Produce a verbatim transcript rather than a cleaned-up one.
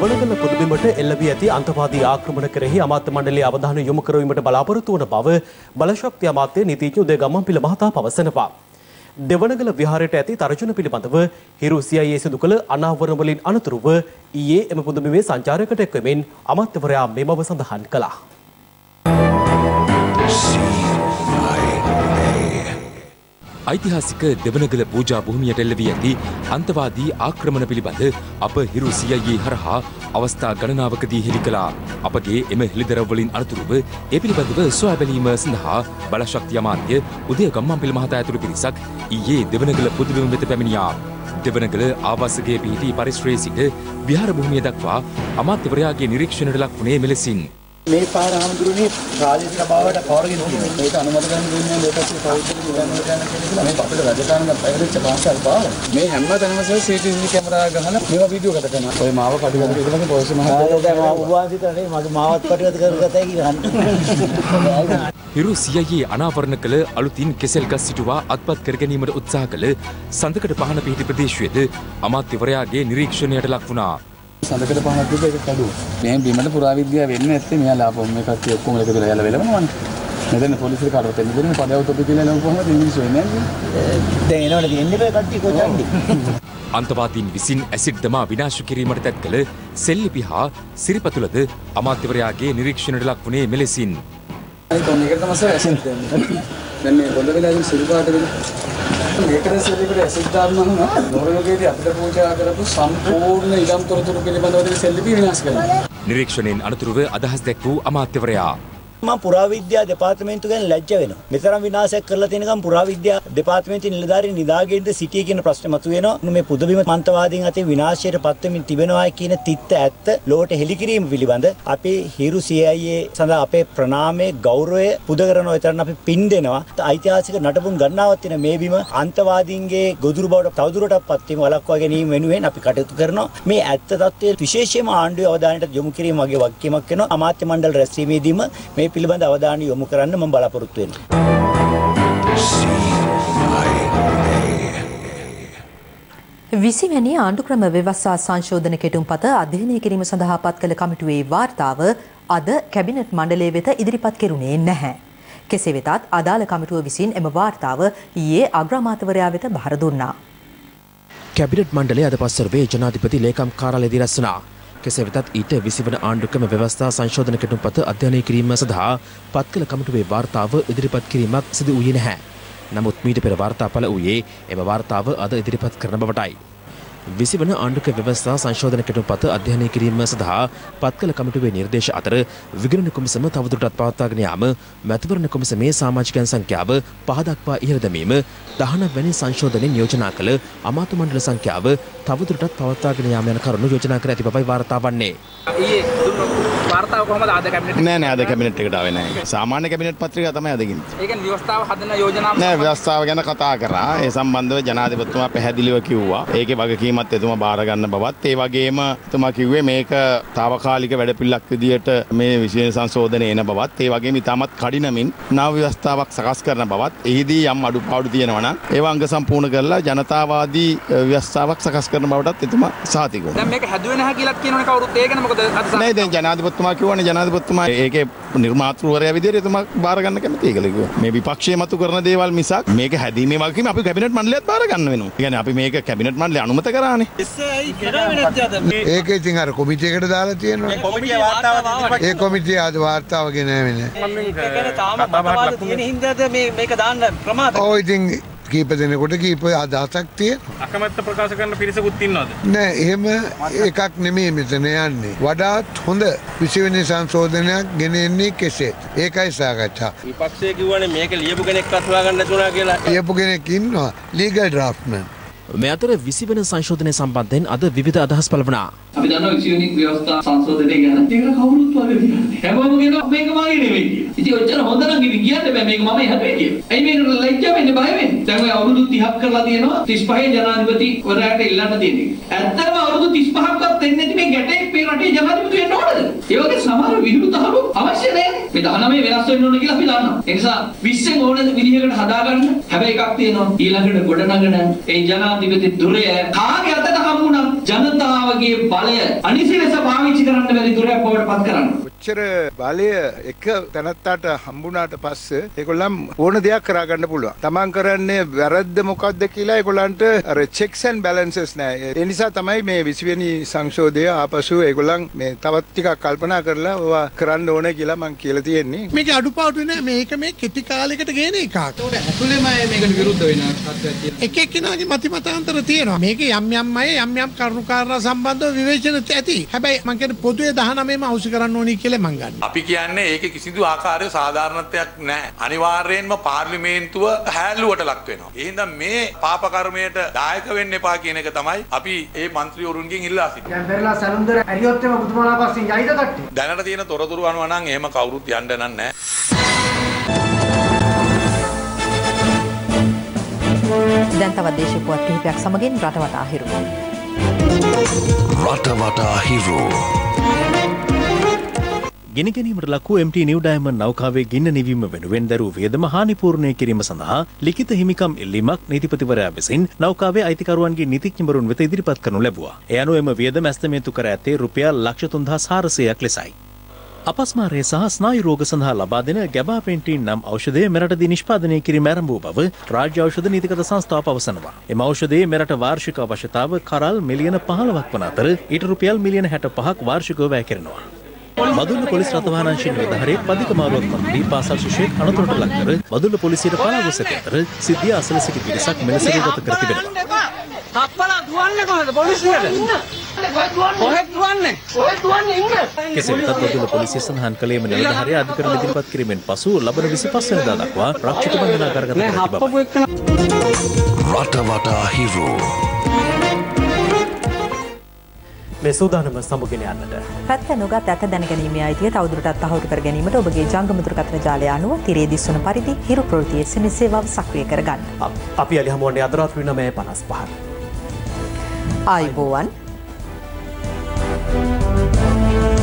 දෙවනගල පුදුබිමට එල්ල වී ඇති අන්තවාදී ආක්‍රමණ කෙරෙහි අමාත්‍ය මණ්ඩලයේ අවධානය යොමු කරවීමට බලාපොරොත්තු වන බව බලශක්ති අමාත්‍ය නීතිඥ උදය ගම්මන්පිල මහතා පවසනවා. දෙවනගල විහාරයට ඇති තර්ජන පිළිබඳව හිරු සී අයි ඒ සිදු කළ අනාවරණ වලින් අනතුරුව ඊයේ එම පුදුබිමේ සංචාරකයට එක්වමින් අමාත්‍යවරයා මේ බව සඳහන් කළා. ඓතිහාසික දෙවනගල පූජා භූමියට එල්ල වී ඇති අන්තවාදී ආක්‍රමණ පිළිබඳ අප හිරු සී අයි ඒ හරහා අවස්ථා ගණනාවකදී හෙළි කළා. අපගේ එම හෙළිදරව් වලින් අනතුරුව ඒ පිළිබඳව සොයා බැලීම සඳහා බලශක්ති අමාත්‍ය උදය ගම්මන්පිල මහතා ඇතුළු පිරිසක් ඊයේ දෙවනගල පුදුබිම වෙත පැමිණියා. දෙවනගල ආවාසගයේ පිහිටි පරිශ්‍රයේ සිට විහාර භූමිය දක්වා අමාත්‍යවරයාගේ නිරීක්ෂණයට ලක් වුණේ මෙලෙසින්. මේ පාර හඳුරුනේ ප්‍රාදේශික සභාවට පවරගෙන තියෙනවා. මේක අනුමත ගන්න දෙන්නේ නැහැ. ඒකත් පෞද්ගලික ගණන් ගන්න කියලා මේ අපිට රජකාරණ පැහැදිලිච්ච පාසල් පාර. මේ හැම තැනම sir C T V camera ගහලා මේවා වීඩියෝ ගත කරනවා. ඔය මාව කටුගත කරලා පොලිසිය මහත්තයා දැන් මම උපවාසිත නේ මගේ මාවත් කටුගත කරගතයි කියලා. හිරු සී අයි ඒ අනාවරණ කළ අලුතින් කෙසෙල් ගස් සිටුවා අත්පත් කර ගැනීමට උත්සාහ කළ සඳකඩ පහන පිහිටි ප්‍රදේශයේද අමාත්‍යවරයාගේ නිරීක්ෂණයට ලක් වුණා. සඳකඩ පහනක් තිබ්බ ඒක කඩුව. මේ බිමට පුරාවිද්‍යාව වෙන්නේ නැත්තේ මෙයාලා ආපහු මේ කට්ටිය ඔක්කොම එකතු වෙලා යලා වෙලවනවනේ. මෙතන පොලිසියට කාටවත් එන්න දෙන්නේ පදව තොපි කියලා එළවපු කොහමද ඉංග්‍රීසි වෙන්නේ නැහැ. දැන් එනවනේ තියෙන්නේ බෑ කට්ටිය කොච්චන්දි. අන්තවාදීන් විසින් ඇසිඩ් දමා විනාශ කිරීමට තැත් කළ සෙල්ලිපි හා සිරිපතුලද අමාත්‍යවරයාගේ නිරීක්ෂණයට ලක් වුණේ මෙලෙසින්. අනිත් ඔන්න එකට තමයි සර් ඇසිඩ් දෙන්නේ. දැන් මේ පොළ වෙලා ඉතින් සිල් පාට වෙන්නේ. මේකද සෙල්ලිපිට ඇසිඩ් දාන්නා නම් නෝර්වේගයේදී අපිට පූජා කරපු සම්පූර්ණ ඉඩම් තොරතුරු පිළිබඳව සෙල්ලිපි විනාශ කරනවා. නිරීක්ෂණයෙන් අනතුරුව අදහස් දැක් වූ අමාත්‍යවරයා මම පුරාවිද්‍යා දෙපාර්තමේන්තුව ගැන ලැජ්ජ වෙනවා. මෙතරම් විනාශයක් කරලා තියෙනකම් පුරාවිද්‍යා දෙපාර්තමේන්තුවේ නිලධාරීන් නිදාගෙන්ද සිටියේ කියන ප්‍රශ්නේ මතුවෙනවා. මේ පුදුබිම මන්තවාදීන් අතේ විනාශයට පත් වෙමින් තිබෙනවා කියන තිත්ත ඇත්ත ලෝට හෙළි කිරීම පිළිබඳ අපේ හිරු සී අයි ඒ සඳහා අපේ ප්‍රණාමයේ ගෞරවය පුද කරනවා. ඒතරම් අපි පින් දෙනවා. ඓතිහාසික නටබුන් ගණනාවක් තියෙන මේ බිම අන්තවාදීන්ගේ ගොදුරු බවට තවදුරටත් පත් වීම වළක්වා ගැනීම වෙනුවෙන් අපි කටයුතු කරනවා. මේ ඇත්ත තත්ත්වය විශේෂයෙන්ම ආණ්ඩුවේ අවධානයට යොමු කිරීම වගේ වගකීමක් වෙනවා. අමාත්‍ය මණ්ඩල රැස්වීමේදීම මේ පිළිබඳ අවධානය යොමු කරන්න මම බලාපොරොත්තු වෙනවා. විසිවැනි ආණ්ඩුක්‍රම ව්‍යවස්ථා සංශෝධන කෙටුම්පත අධ්‍යයනය කිරීම සඳහා පත් කළ කමිටුවේ වාර්තාව අද කැබිනට් මණ්ඩලය වෙත ඉදිරිපත් කෙරුණේ නැහැ. කෙසේ වෙතත් අදාළ කමිටුව විසින් එම වාර්තාව ඊයේ අග්‍රාමාත්‍යවරයා වෙත බාර දුන්නා. කැබිනට් මණ්ඩලය අද පස්වරුවේ ජනාධිපති ලේකම් කාර්යාලයේදී රැස් වුණා. කෙසේ වෙතත් ඊට විසිවන ආණ්ඩුක්‍රම ව්‍යවස්ථා සංශෝධන කෙටුම්පත අධ්‍යයනය කිරීම සඳහා පත් කළ කමිටුවේ වාර්තාව ඉදිරිපත් කිරීමක් සිදු වූයේ නැහැ. නමුත් මීට පෙර වාර්තා පළ වූයේ එම වාර්තාව අද ඉදිරිපත් කරන බවටයි. විසිවන ආණ්ඩුක්‍රම ව්‍යවස්ථා සංශෝධන කෙටුම්පත අධ්‍යයනය කිරීම සඳහා පත් කළ කමිටුවේ නිර්දේශ අතර විගණන කොමිසම තවදුරටත් පවත්වාගෙන යාම, මැතිවරණ කොමිසමේ සමාජිකයන් සංඛ්‍යාව පහ දක්වා ඉහළ දැමීම, දහනව වැනි සංශෝධනයෙන් යෝජනා කළ අමාත්‍ය මණ්ඩල සංඛ්‍යාව තවදුරටත් පවත්වාගෙන යාම යන කරුණු යෝජනා කර ඇති බවයි වාර්තා වන්නේ. ඊයේ වාර්තාව කොහමද ආද කැබිනට් නෑ නෑ ආද කැබිනට් එකට ආවේ නෑ. සාමාන්‍ය කැබිනට් පත්‍රිකාව තමයි ආද ගින්නේ. ඒ කියන්නේ ව්‍යවස්ථාව හදන යෝජනාව නෑ ව්‍යවස්ථාව ගැන කතා කරා. ඒ සම්බන්ධව ජනාධිපතිතුමා පැහැදිලිව කිව්වා. ඒකේ වගකීමත් එතුමා බාර ගන්න බවත් ඒ වගේම එතුමා කිව්වේ මේක తాවකාලික වැඩපිළිවෙලක් විදියට මේ විශේෂ සංශෝධනය එන බවත් ඒ වගේම ඉතාමත් කඩිනමින් නව ව්‍යවස්ථාවක් සකස් කරන බවත් එහිදී යම් අඩුපාඩු තියෙනවා නම් ඒවා අංග සම්පූර්ණ කරලා ජනතාවාදී ව්‍යවස්ථාවක් සකස් කරන බවටත් එතුමා සාතික වුණා. දැන් මේක හැදුවේ නැහැ කියලාත් කියනවනේ කවුරුත් ඒ ගැන මොකද අද නෑ දැන් ජනාධිපතිතුමා කිව්වනේ ජනාධිපතිතුමා ඒකේ නිර්මාතෘවරයා විදියට එතුමා බාර ගන්න කැමතියි කියලා කිව්වා. මේ විපක්ෂයේ මතු කරන දේවල් මිසක් මේක හැදීමේ වගකීම අපි කැබිනට් මණ්ඩලයත් බාර ගන්න වෙනවා. ඒ කියන්නේ අපි මේක කැබිනට් මණ්ඩලය අනුමත කරානේ. ඒක ඉතින් අර කොමිටියකට දාලා තියෙනවා. කොමිටිය වාර්තාව ඒ කොමිටිය ආද වාර්තාව ගෙනාවේ නෑ. ඒකනේ තාම මතවාද තියෙන හින්දාද මේ මේක දාන්න ප්‍රමාද. ඔය ඉතින් කීප දෙනෙකුට කීප අදහසක් තියෙනවා. අකමැත්ත ප්‍රකාශ කරන පිරිසකුත් ඉන්නවද? නෑ එහෙම එකක් නෙමෙයි මෙතන යන්නේ. වඩාත් හොඳ විසිවෙනි සංශෝධනයක් ගෙන එන්නේ කෙසේද? ඒකයි සාකච්ඡා. විපක්ෂයේ කිව්වනේ මේක ලියපු කෙනෙක්වත් හොයාගන්න නැතුණා කියලා. ලියපු කෙනෙක් ඉන්නවා. Legal draftsman. මේ අතර විසිවන සංශෝධනය සම්බන්ධයෙන් අද විවිධ අදහස් පළ වුණා. අපි දන්නවා විසිවෙනි ව්‍යවස්ථා සංශෝධනය ගැන. ඒක කවුරුත් වගේ කියන්නේ. හැමෝම කියනවා මේක මගේ නෙවෙයි කියලා. ඉතින් ඔච්චර හොඳ නම් ඉතින් කියන්න බෑ මේක මම හැදුවේ කියලා. ඇයි මේකට ලැජ්ජා වෙන්නේ බය වෙන්නේ? දැන් ඔය අවුරුදු තිහක් කරලා තියෙනවා තිස් පහේ ජනාධිපති වරයාට ඉල්ලන්න තියෙන්නේ. ඇත්තටම අවුරුදු තිස් පහක්වත් දෙන්නේ නැති මේ ගැටේ මේ රටේ ජනාධිපති වෙන්න ඕනද? ඒ වගේ සමහර විරුද්ධහරු අවශ්‍ය නැහැ. මේ දහනවයේ වෙනස් වෙන්න ඕන කියලා අපි දන්නවා. ඒ නිසා විස්සෙන් ඕන විදිහකට හදාගන්න. හැබැයි එකක් තියෙනවා ඊළඟට ගොඩනගන ඒ ජනාධිපති දුරය කාගේ අතට හම්බුණා ජනතාවගේ බලය අනිසි ලෙස පාවිච්චි කරන්න බැරි දුරයක් බවට පත් කරන්න. ඔච්චර බලය එක තැනත්තාට හම්බුණාට පස්සේ ඒගොල්ලන් ඕන දෙයක් කරගන්න පුළුවන්. තමන් කරන්නේ වැරද්ද මොකක්ද කියලා ඒගොල්ලන්ට අර checks and balances නැහැ. ඒ නිසා තමයි මේ විසි වෙනි සංශෝධනය ආපසු ඒගොල්ලන් මේ තවත් ටිකක් කල්පනා කරලා ඕවා කරන්න ඕනේ කියලා මම කියලා තියෙන්නේ. මේක අඩුපාඩු නෑ මේක මේ කෙටි කාලයකට ගේන එකක්. ඒකට ඇතුළේම මේකට විරුද්ධ වෙන තත්ත්වයක් තියෙනවා. එක එක්කෙනාගේ මති මතාන්තර තියෙනවා. මේක යම් යම් අය යම් යම් කරුණු කාරණා සම්බන්ධව විවේචන ඇති. හැබැයි මම කියන්නේ පොදුවේ දහනවයේම අවශ්‍ය කරන්න ඕනි කියලා මම ගන්නවා. අපි කියන්නේ ඒකේ කිසිදු ආකාරයක සාධාරණත්වයක් නැහැ. අනිවාර්යයෙන්ම පාර්ලිමේන්තුව හැල්ලුවට ලක් වෙනවා. ඒ හින්දා මේ පාප කර්මයට දායක වෙන්න එපා කියන එක තමයි අපි ඒ മന്ത്രിවරුන්ගෙන් ඉල්ලා සිටින්නේ. දැන් පෙරලා සැලුන්දර ඇරියොත් එම බුදුමලා පස්සෙන් යයිද කට්ටිය? දැනට තියෙන තොරතුරු අනුව නම් එහෙම කවුරුත් යන්න නැහැ. දැන් තවත් දේශීය පුවත් කිහිපයක් සමගින් රටවටා හිරු. රටවටා හිරු. ගෙන ගැනීමට ලක් වූ එම් ටී නිව් ඩයමන්ඩ් නෞකාවේ ගින්න නිවීම වෙනුවෙන් දරූ වියදම හානිපූර්ණය කිරීම සඳහා ලිඛිත හිමිකම් ඉල්ලීමක් නීතිපතිවරයා විසින් නෞකාවේ අයිතිකරුවන්ගේ නීතිඥවරුන් වෙත ඉදිරිපත් කරනු ලැබුවා. ඒ අනුව එම වියදම ඇස්තමේන්තු කර ඇත්තේ රුපියල් ලක්ෂ තුන්දහස් හාරසියයක් ලෙසයි. අපස්මාරය සහ ස්නායු රෝග සඳහා ලබා දෙන ගැබාපෙන්ටින් නම් ඖෂධය මෙරටදී නිෂ්පාදනය කිරීම ආරම්භ වූ බව රාජ්‍ය ඖෂධ නීතිගත සංස්ථාව පවසනවා. එම ඖෂධයේ මෙරට වාර්ෂික අවශ්‍යතාව කරල් මිලියන පහළොවක් වන අතර ඊට රුපියල් මිලියන හැට පහක් වාර්ෂිකව වැය කරනවා. මදුල්ල පොලිස් රථවාහනංශින් නිලධාරියෙක් පදික මාරුවක් මන්දී පාසල් ශිෂ්‍යයෙක් අනතුරට ලක් කර මදුල්ල පොලිසියට පලා ගොස් ඇති අතර සිද්ධිය අසල සිටි පිරිසක් මෙලෙස ගත කර තිබෙනවා. තප්පලා දුවන්නේ කොහෙද පොලිසියට? කොහෙද දුවන්නේ? කොහෙද දුවන්නේ ඉන්න? කෙසේ වෙතත් මදුල්ල පොලිසිය සඳහන් කළේම නිලධාරියා අධිකරණ ඉදිරිපත් කිරීමෙන් පසු ලබන විසිපස් වෙනිදා දක්වා රක්ෂිත බන්ධනාගාරගත කර තිබෙනවා. රටවටා හිරු. මේ සූදානම සමුගෙන යන්නට. පැත්ත නොගත් ඇත දැනගැනීමේ අයිතිය තවදුරටත් තහවුරු කර ගැනීමට ඔබගේ ජංගම දුරකථන ජාලය අනුව තිරේ දිස්වන පරිදි හිරු ප්‍රවෘත්ති එස් එම් එස් සේවාව සක්‍රිය කරගන්න. අපි අලි හමුවන්නේ අද රාත්‍රී නවය පනස් පහට. ආයුබෝවන්.